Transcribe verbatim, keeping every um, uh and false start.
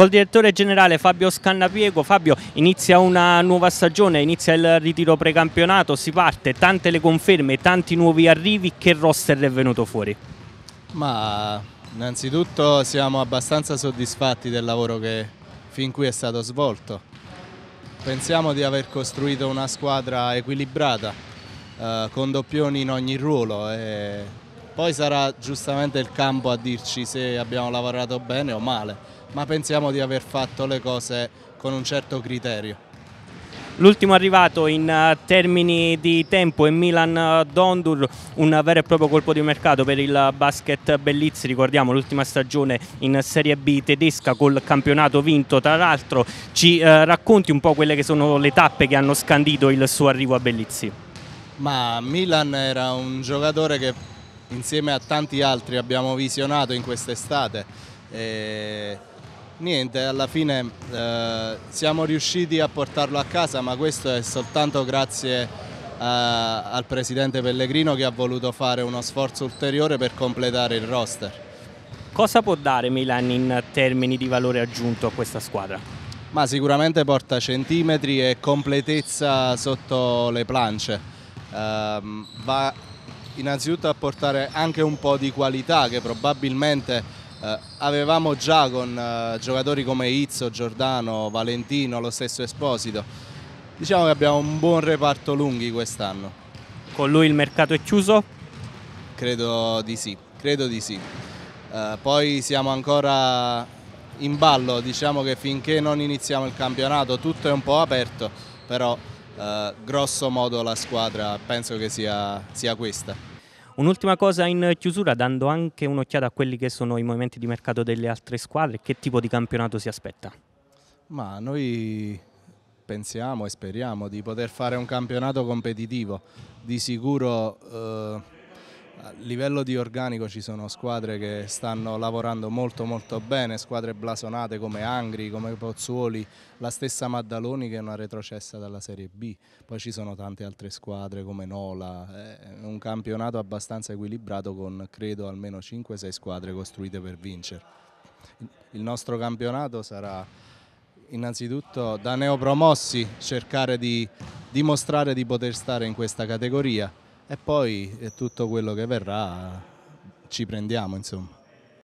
Col direttore generale Fabio Scannapiego. Fabio, inizia una nuova stagione, inizia il ritiro precampionato, si parte, tante le conferme, tanti nuovi arrivi. Che roster è venuto fuori? Ma innanzitutto siamo abbastanza soddisfatti del lavoro che fin qui è stato svolto. Pensiamo di aver costruito una squadra equilibrata, eh, con doppioni in ogni ruolo, e poi sarà giustamente il campo a dirci se abbiamo lavorato bene o male, ma pensiamo di aver fatto le cose con un certo criterio. L'ultimo arrivato in termini di tempo è Milan Dondur, un vero e proprio colpo di mercato per il basket Bellizzi. Ricordiamo l'ultima stagione in Serie B tedesca col campionato vinto. Tra l'altro ci eh, racconti un po' quelle che sono le tappe che hanno scandito il suo arrivo a Bellizzi? Ma Milan era un giocatore che insieme a tanti altri abbiamo visionato in quest'estate. E... Niente, alla fine eh, siamo riusciti a portarlo a casa, ma questo è soltanto grazie a, al presidente Pellegrino, che ha voluto fare uno sforzo ulteriore per completare il roster. Cosa può dare Milan in termini di valore aggiunto a questa squadra? Ma sicuramente porta centimetri e completezza sotto le plance. Eh, va innanzitutto a portare anche un po' di qualità che probabilmente Uh, avevamo già con uh, giocatori come Izzo, Giordano, Valentino, lo stesso Esposito. Diciamo che abbiamo un buon reparto lunghi quest'anno. Con lui il mercato è chiuso? Credo di sì, credo di sì. Uh, poi siamo ancora in ballo, diciamo che finché non iniziamo il campionato tutto è un po' aperto, però uh, grosso modo la squadra penso che sia, sia questa. Un'ultima cosa in chiusura, dando anche un'occhiata a quelli che sono i movimenti di mercato delle altre squadre, che tipo di campionato si aspetta? Ma noi pensiamo e speriamo di poter fare un campionato competitivo. Di sicuro eh, a livello di organico ci sono squadre che stanno lavorando molto molto bene, squadre blasonate come Angri, come Pozzuoli, la stessa Maddaloni che è una retrocessa dalla Serie B, poi ci sono tante altre squadre come Nola, è un campionato abbastanza equilibrato con credo almeno cinque sei squadre costruite per vincere. Il nostro campionato sarà innanzitutto da neopromossi cercare di dimostrare di poter stare in questa categoria, e poi tutto quello che verrà ci prendiamo, insomma.